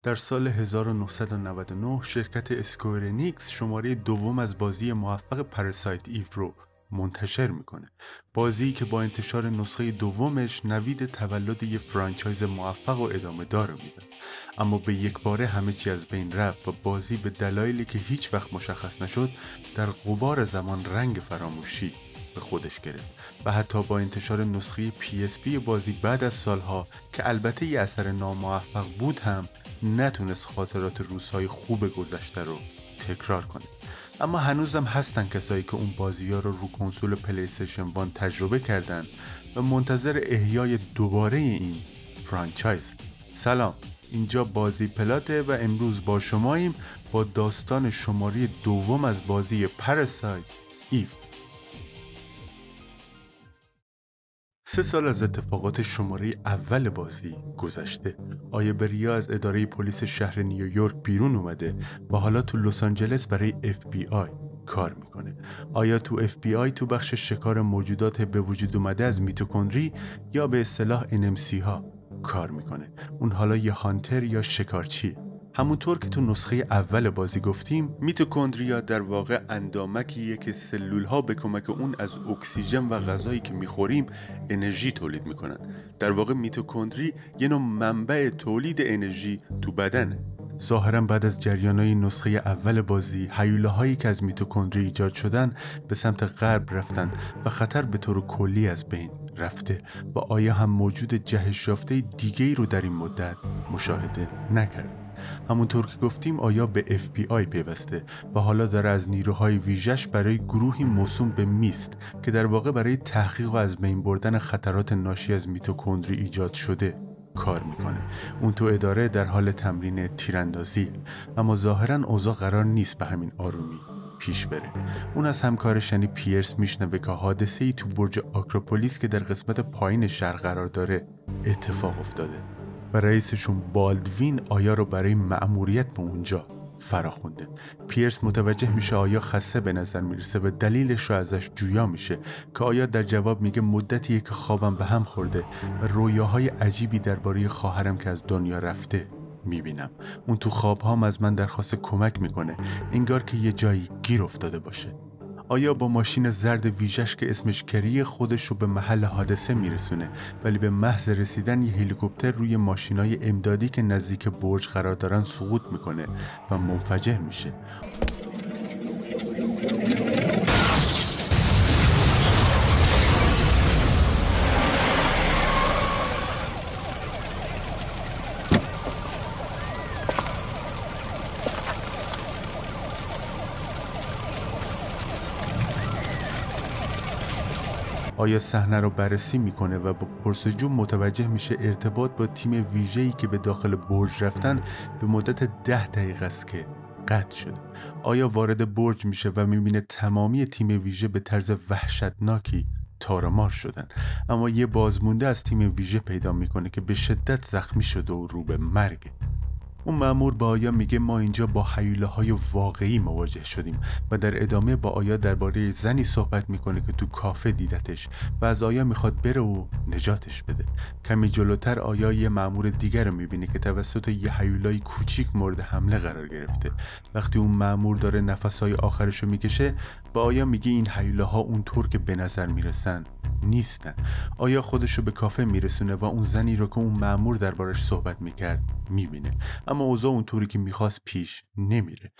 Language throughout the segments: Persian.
در سال 1999 شرکت اسکوئرنیکس شماره دوم از بازی موفق پاراسایت ایو رو منتشر میکنه. بازی که با انتشار نسخه دومش نوید تولد یه فرانچایز موفق و ادامه دار میده. اما به یک باره همه چی از بین رفت و بازی به دلایلی که هیچ وقت مشخص نشد در غبار زمان رنگ فراموشی به خودش گرفت و حتی با انتشار نسخه PSP بازی بعد از سالها که البته یه اثر ناموفق بود هم نتونست خاطرات روزهای خوب گذشته رو تکرار کنه. اما هنوزم هستن کسایی که اون بازی‌ها رو کنسول پلی استیشن 1 تجربه کردن و منتظر احیای دوباره این فرانچایز. سلام، اینجا بازی پلاته و امروز با شماییم با داستان شماره دوم از بازی پاراسایت ایو. 3 سال از اتفاقات شماره اول بازی گذشته. آیا بریا از اداره پلیس شهر نیویورک بیرون اومده و حالا تو لس آنجلس برای FBI کار میکنه. آیا تو FBI تو بخش شکار موجودات به وجود اومده از میتوکندری یا به اصطلاح NMC ها کار میکنه. اون حالا یه هانتر یا شکارچیه. همونطور که تو نسخه اول بازی گفتیم، میتوکندریا در واقع اندامکیه که سلول‌ها به کمک اون از اکسیژن و غذایی که میخوریم انرژی تولید میکنن. در واقع میتوکندری یه نوع منبع تولید انرژی تو بدنه. ظاهراً بعد از جریانای نسخه اول بازی، هیولاهایی که از میتوکندری ایجاد شدن به سمت غرب رفتن و خطر به طور کلی از بین رفته و آیا هم موجود جهش یافته دیگه‌ای رو در این مدت مشاهده نکرد. همونطور که گفتیم آیا به FBI پیوسته و حالا داره از نیروهای ویژش برای گروهی موسوم به میست که در واقع برای تحقیق و از بین بردن خطرات ناشی از میتوکندری ایجاد شده کار میکنه. اون تو اداره در حال تمرین تیراندازی، اما ظاهراً اوضاع قرار نیست به همین آرومی پیش بره. اون از همکارش یعنی پیرس میشنوه که حادثه‌ای تو برج آکروپولیس که در قسمت پایین شهر قرار داره اتفاق افتاده و رئیسشون بالدوین آیا رو برای مأموریت به اونجا فراخونده. پیرس متوجه میشه آیا خسته به نظر میرسه و دلیلش رو ازش جویا میشه که آیا در جواب میگه مدتیه که خوابم به هم خورده و رویاهای عجیبی درباره خواهرم که از دنیا رفته میبینم. اون تو خوابهام از من درخواست کمک میکنه، انگار که یه جایی گیر افتاده باشه. آیا با ماشین زرد ویژش که اسمش کریه خودش رو به محل حادثه میرسونه، ولی به محض رسیدن یه هلیکوپتر روی ماشینای امدادی که نزدیک برج قرار دارن سقوط میکنه و منفجر میشه. آیا صحنه رو بررسی میکنه و با پرسجو متوجه میشه ارتباط با تیم ویژه‌ای که به داخل برج رفتن به مدت 10 دقیقه است که قطع شده. آیا وارد برج میشه و میبینه تمامی تیم ویژه به طرز وحشتناکی تارمار شدن، اما یه بازمونده از تیم ویژه پیدا میکنه که به شدت زخمی شده و رو به مرگه. اون مأمور با آیا میگه ما اینجا با هیولاهای واقعی مواجه شدیم و در ادامه با آیا درباره زنی صحبت میکنه که تو کافه دیدتش و از آیا میخواد بره و نجاتش بده. کمی جلوتر آیا یه مأمور دیگر رو میبینه که توسط یه هیولای کوچیک مورد حمله قرار گرفته. وقتی اون مأمور داره نفسهای آخرشو میکشه با آیا میگه این هیولاها اونطور که به نظر میرسن نیستن. آیا خودشو به کافه میرسونه و اون زنی رو که اون مأمور دربارش صحبت میکرد میبینه، اما اوضاع اونطوری که میخواست پیش نمیره.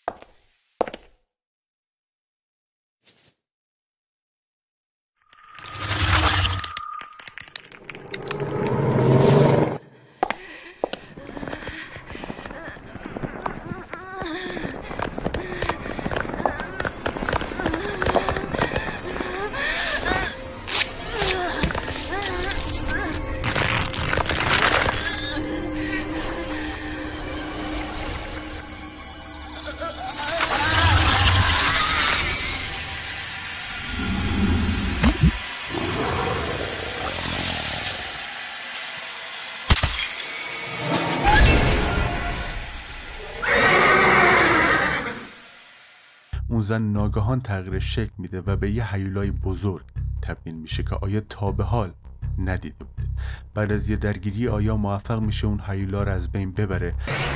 اون زن ناگهان تغییر شکل میده و به یه هیولای بزرگ تبدیل میشه که آیا تا به حال ندیده بوده. بعد از یه درگیری آیا موفق میشه اون هیولا رو از بین ببره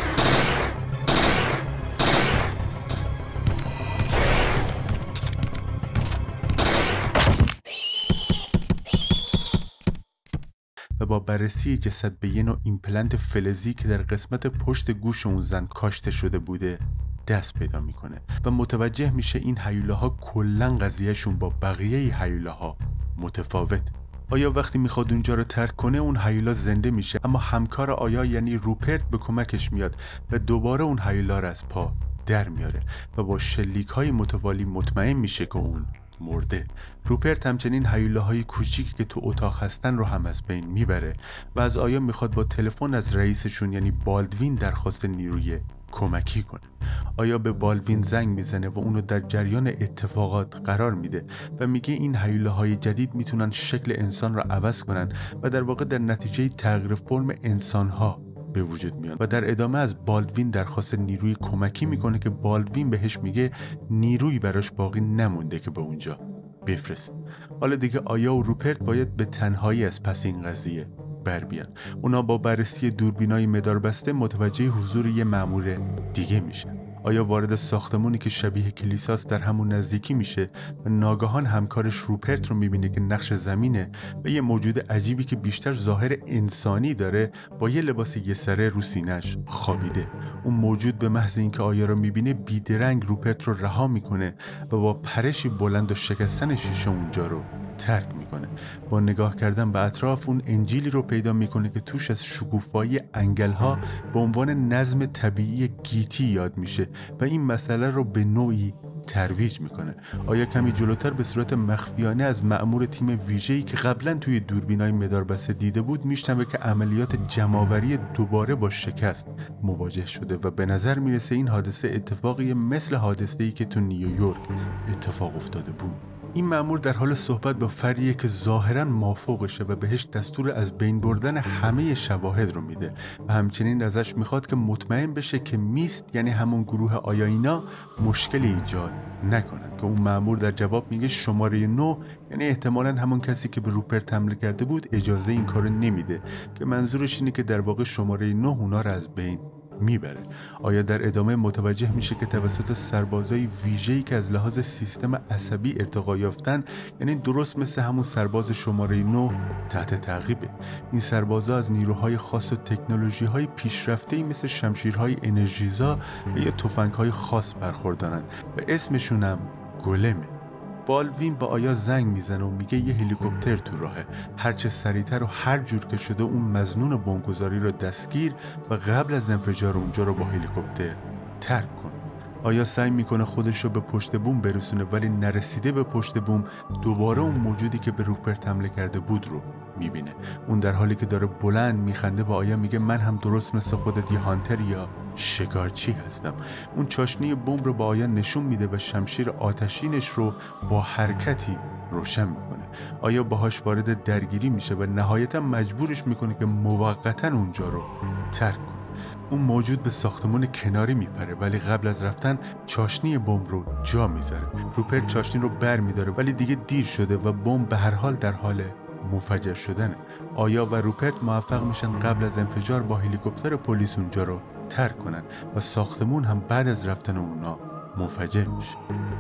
و با بررسی جسد به یه نوع ایمپلنت فلزی که در قسمت پشت گوش اون زن کاشته شده بوده دست پیدا میکنه و متوجه میشه این هیولاها کلن قضیهشون با بقیه هیولاها متفاوت. آیا وقتی میخواد اونجا رو ترک کنه اون هیولا زنده میشه، اما همکار آیا یعنی روپرت به کمکش میاد و دوباره اون هیولا رو از پا در میاره و با شلیک های متوالی مطمئن میشه که اون مرده. روپرت همچنین هیولاهای کوچیکی که تو اتاق هستن رو هم از بین میبره و از آیا میخواد با تلفن از رئیسشون یعنی بالدوین درخواست نیروی کمکی کنه. آیا به بالدوین زنگ میزنه و اونو در جریان اتفاقات قرار میده و میگه این هیولاهای جدید میتونن شکل انسان رو عوض کنن و در واقع در نتیجه تغییر فرم انسانها به وجود میان و در ادامه از بالدوین درخواست نیروی کمکی میکنه که بالدوین بهش میگه نیروی براش باقی نمونده که به اونجا بفرست. حالا دیگه آیا و روپرت باید به تنهایی از پس این قضیه بر بیان. اونا با بررسی دوربینای مداربسته متوجه حضور یه مأمور دیگه میشن. آیا وارد ساختمونی که شبیه کلیساست در همون نزدیکی میشه و ناگهان همکارش روپرت رو میبینه که نقش زمینه و یه موجود عجیبی که بیشتر ظاهر انسانی داره با یه لباس یه سره رو سینه‌اش خوابیده. اون موجود به محض اینکه آیا رو میبینه بیدرنگ روپرت رو رها میکنه و با پرشی بلند و شکستن شیشه اونجا رو ترک میکنه. با نگاه کردن به اطراف اون انجیلی رو پیدا میکنه که توش از شکوفایی انگل‌ها به عنوان نظم طبیعی گیتی یاد میشه و این مسئله رو به نوعی ترویج میکنه. آیا کمی جلوتر به صورت مخفیانه از مأمور تیم ویژه‌ای که قبلا توی دوربینای مداربسته دیده بود میشنوه که عملیات جمع‌آوری دوباره با شکست مواجه شده و به نظر میرسه این حادثه اتفاقی مثل حادثه‌ای که تو نیویورک اتفاق افتاده بود. این مأمور در حال صحبت با فردیه که ظاهراً مافوقشه و بهش دستور از بین بردن همه شواهد رو میده و همچنین ازش میخواد که مطمئن بشه که میست یعنی همون گروه آیایینا مشکلی ایجاد نکنن که اون مأمور در جواب میگه شماره 9 یعنی احتمالاً همون کسی که به روپرت حمله کرده بود اجازه این کارو نمیده که منظورش اینه که در واقع شماره 9 اونا رو از بین میبره. آیا در ادامه متوجه میشه که توسط سربازای ویژه‌ای که از لحاظ سیستم عصبی ارتقا یافتن، یعنی درست مثل همون سرباز شماره 9 تحت تعقیبه. این سربازا از نیروهای خاص و تکنولوژی‌های پیشرفته‌ای مثل شمشیرهای انرژیزا و یا تفنگ‌های خاص برخوردارن و اسمشون هم گولمه. بالدوین با آیا زنگ میزنه و میگه یه هلیکوپتر تو راهه، هرچه سریعتر و هر جور که شده اون مظنون بمبگذاری رو دستگیر و قبل از انفجار اونجا رو با هلیکوپتر ترک کن. آیا سعی میکنه خودش رو به پشت بوم برسونه ولی نرسیده به پشت بوم دوباره اون موجودی که به روپرت حمله کرده بود رو میبینه. اون در حالی که داره بلند میخنده با آیا میگه من هم درست مثل خودت یه هانتر یا شکارچی هستم. اون چاشنی بمب رو با آیا نشون میده و شمشیر آتشینش رو با حرکتی روشن میکنه. آیا باهاش وارد درگیری میشه و نهایتا مجبورش میکنه که موقتا اونجا رو ترک کنه. اون موجود به ساختمون کناری میپره ولی قبل از رفتن چاشنی بمب رو جا میذاره. روپرت چاشنی رو بر میداره ولی دیگه دیر شده و بمب به هر حال در حال منفجر شدنه. آیا و روپرت موفق میشن قبل از انفجار با هلیکوپتر پلیس اونجا رو ترک کنن و ساختمون هم بعد از رفتن اونا منفجر میشه.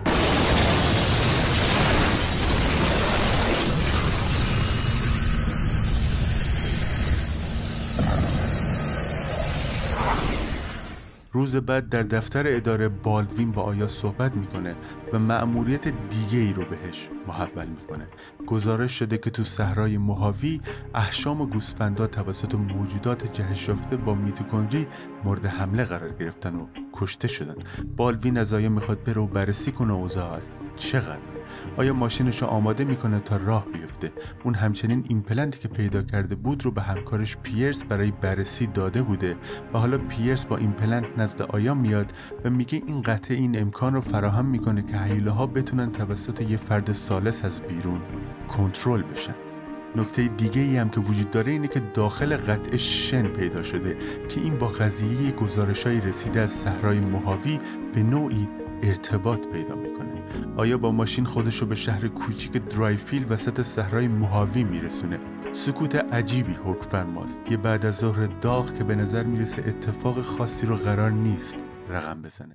روز بعد در دفتر اداره بالدوین با آیا صحبت میکنه و مأموریت دیگه ای رو بهش محول میکنه. گزارش شده که تو صحرای موهاوی احشام و گوسفندا توسط موجودات جهش یافته با میتوکندری مورد حمله قرار گرفتن و کشته شدن. بالدوین از آیا میخواد بره و بررسی کنه اوضاع است چقدر. آیا ماشینش رو آماده میکنه تا راه بیفته. اون همچنین ایمپلنتی که پیدا کرده بود رو به همکارش پیرس برای بررسی داده بوده و حالا پیرس با ایمپلنت نزد آیا میاد و میگه این قطعه این امکان رو فراهم میکنه که هیولاها بتونن توسط یه فرد ثالث از بیرون کنترل بشن. نکته دیگه ای هم که وجود داره اینه که داخل قطعه شن پیدا شده که این با قضیه گزارش‌های رسیده از صحرای موهاوی به نوعی ارتباط پیدا میکنه. آیا با ماشین خودشو به شهر کوچیک درایفیل وسط صحرای موهاوی میرسونه. سکوت عجیبی حکم فرماست. یه بعد از ظهر داغ که به نظر میرسه اتفاق خاصی رو قرار نیست رقم بزنه.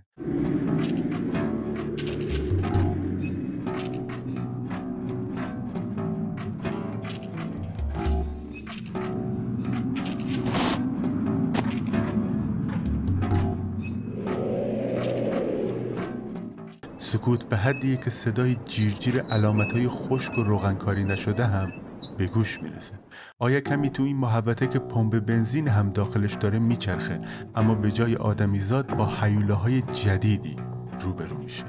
سکوت به حدیه که صدای جیرجیر علامتهای خشک و روغنکاری نشده هم به گوش میرسه. آیا کمی تو این محوطه که پمپ بنزین هم داخلش داره میچرخه، اما به جای آدمیزاد با هیولاهای جدیدی روبرو میشه.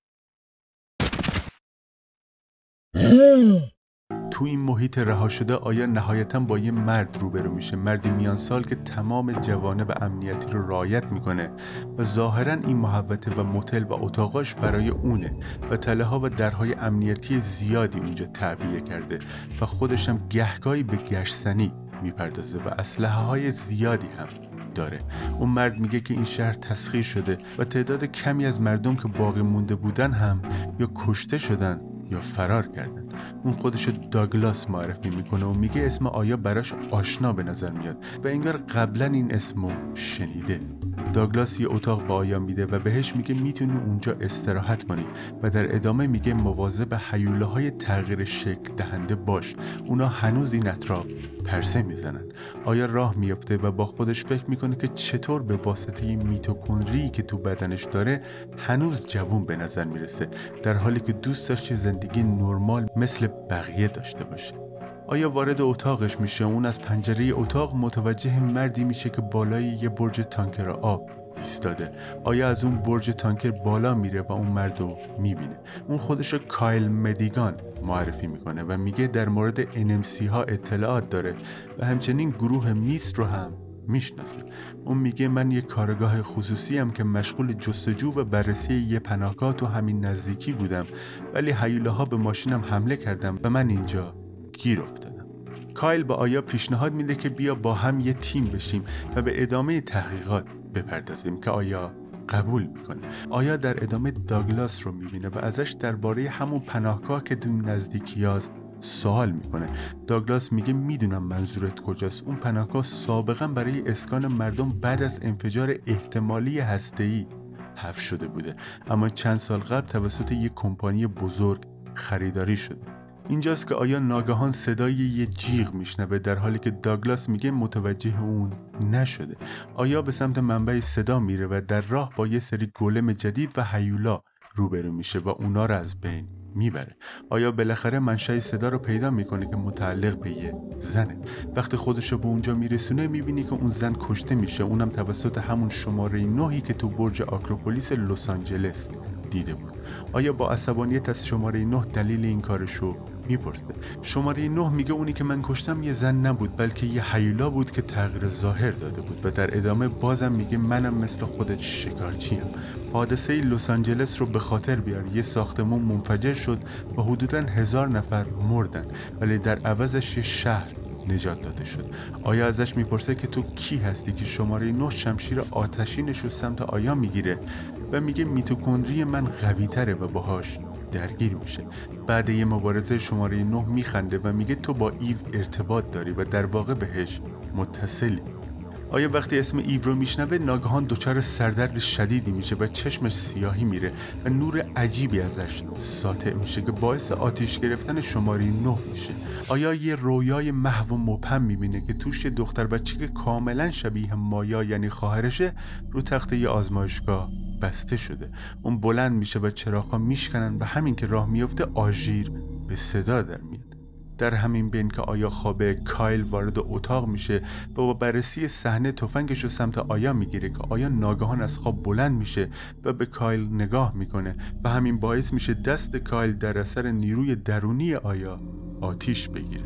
تو این محیط رها شده آیا نهایتاً با یه مرد روبرو میشه، مردی میان سال که تمام جوانب امنیتی رو رعایت میکنه و ظاهراً این محوطه و موتل و اتاقاش برای اونه و تله ها و درهای امنیتی زیادی اونجا تعبیه کرده و خودش هم گهگاهی به گشتنی میپردازه و اسلحه های زیادی هم داره. اون مرد میگه که این شهر تسخیر شده و تعداد کمی از مردم که باقی مونده بودن هم یا کشته شدن یا فرار کردن. اون خودشو داگلاس معرفی میکنه و میگه اسم آیا براش آشنا به نظر میاد و انگار قبلا این اسمو شنیده. داگلاس یه اتاق به آیا میده و بهش میگه میتونی اونجا استراحت کنی و در ادامه میگه مواظب هیولاهای تغییر شکل دهنده باش، اونا هنوز این اطراف پرسه میزنن. آیا راه میفته و با خودش فکر میکنه که چطور به واسطه میتوکندری که تو بدنش داره هنوز جوون به نظر میرسه، در حالی که دوست داشت زندگی نرمال مثل بقیه داشته باشه. آیا وارد اتاقش میشه. اون از پنجره اتاق متوجه مردی میشه که بالای یه برج تانکر آب ایستاده. آیا از اون برج تانکر بالا میره و اون مردو میبینه. اون خودشو کایل مدیگان معرفی میکنه و میگه در مورد NMC ها اطلاعات داره و همچنین گروه میست رو هم میشناسه. اون میگه من یه کارگاه خصوصی هم که مشغول جستجو و بررسی یه پناهگاه تو همین نزدیکی بودم، ولی هیولاها به ماشینم حمله کردم و من اینجا گیر افتادم. کایل با آیا پیشنهاد میده که بیا با هم یه تیم بشیم و به ادامه تحقیقات بپردازیم که آیا قبول میکنه. آیا در ادامه داگلاس رو میبینه و ازش درباره همون پناهگاه که تو نزدیکیاست سوال میکنه. داگلاس میگه میدونم منظورت کجاست. اون پناهگاه سابقا برای اسکان مردم بعد از انفجار احتمالی هسته‌ای حذف شده بوده، اما چند سال قبل توسط یک کمپانی بزرگ خریداری شده. اینجاست که آیا ناگهان صدای یه جیغ میشنوه در حالی که داگلاس میگه متوجه اون نشده. آیا به سمت منبع صدا میره و در راه با یه سری گولم جدید و هیولا روبرو میشه و اونا رو از بین میبره. آیا بالاخره منشأ صدا رو پیدا میکنه که متعلق به یه زنه. وقتی خودشو به اونجا میرسونه میبینی که اون زن کشته میشه، اونم توسط همون شماره 9 که تو برج آکروپولیس لس آنجلس دیده بود. آیا با عصبانیت از شماره 9 دلیل این کارشو میپرسه. شماره 9 میگه اونی که من کشتم یه زن نبود بلکه یه هیولا بود که تغییر ظاهر داده بود و در ادامه بازم میگه منم مثل خودت شکارچیم. حادثه لس آنجلس رو به خاطر بیار. یه ساختمون منفجر شد و حدوداً 1000 نفر مردن، ولی در عوضش یه شهر نجات داده شد. آیا ازش میپرسه که تو کی هستی که شماره 9 شمشیر آتشینش رو سمت آیا میگیره و میگه میتوکندری من قوی تره و باهاش درگیر میشه. بعد یه مبارزه شماره 9 میخنده و میگه تو با ایو ارتباط داری و در واقع بهش متصلی. آیا وقتی اسم ایو رو میشنوه ناگهان دچار سردرد شدیدی میشه و چشمش سیاهی میره و نور عجیبی ازش ساطع میشه که باعث آتش گرفتن شماره 9 میشه. آیا یه رویای محو و مبهم میبینه که توش یه دختر بچه که کاملا شبیه مایا یعنی خواهرشه رو تخت یه آزمایشگاه بسته شده. اون بلند میشه و چراغ‌ها میشکنن و همین که راه میفته آژیر به صدا در میاد. در همین بین که آیا خوابه، کایل وارد اتاق میشه و با بررسی صحنه تفنگش رو سمت آیا میگیره که آیا ناگهان از خواب بلند میشه و به کایل نگاه میکنه و همین باعث میشه دست کایل در اثر نیروی درونی آیا آتیش بگیره.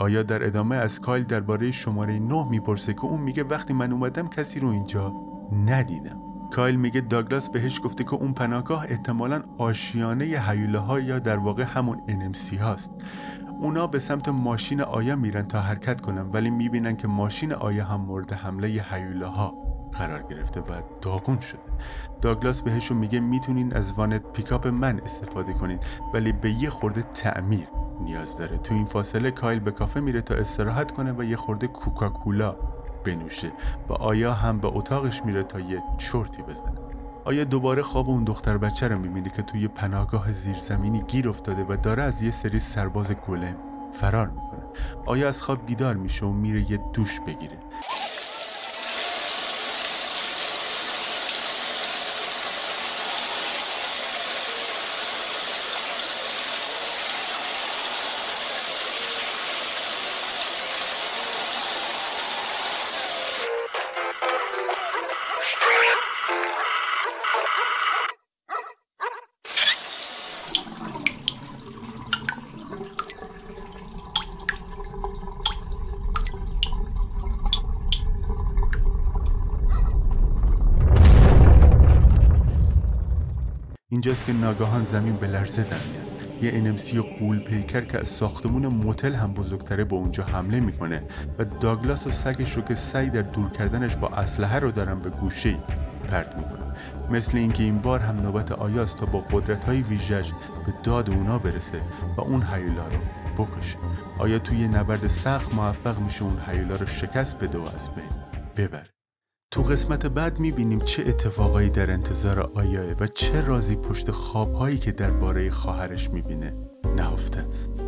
آیا در ادامه از کایل درباره شماره 9 میپرسه که اون میگه وقتی من اومدم کسی رو اینجا ندیدم. کایل میگه داگلاس بهش گفته که اون پناهگاه احتمالاً آشیانه هیولاها یا در واقع همون NMC هاست. اونا به سمت ماشین آیا میرن تا حرکت کنن، ولی میبینن که ماشین آیا هم مورد حمله هیولاها قرار گرفته و داغون شده. داگلاس بهشون میگه میتونین از وانت پیکاپ من استفاده کنین، ولی به یه خورده تعمیر نیاز داره. تو این فاصله کایل به کافه میره تا استراحت کنه و یه خورده کوکاکولا بنوشه و آیا هم به اتاقش میره تا یه چرتی بزنه. آیا دوباره خواب اون دختر بچه رو میبینه که توی پناهگاه زیرزمینی گیر افتاده و داره از یه سری سرباز گولم فرار میکنه. آیا از خواب بیدار میشه و میره یه دوش بگیره. اینجاست که ناگهان زمین به لرزه در میاد. یه NMC غول پیکر که از ساختمون موتل هم بزرگتره به اونجا حمله میکنه و داگلاس و سگش رو که سعی در دور کردنش با اسلحه رو دارن به گوشه‌ای پرت میکنه. مثل اینکه این بار هم نوبت آیاست تا با قدرت‌های ویژه‌اش به داد اونا برسه و اون هیولا رو بکشه. آیا توی نبرد سخت موفق میشه اون هیولا رو شکست بده و از بین ببره. تو قسمت بعد میبینیم چه اتفاقایی در انتظار آیاه و چه رازی پشت خوابهایی که درباره خواهرش میبینه نهفته است.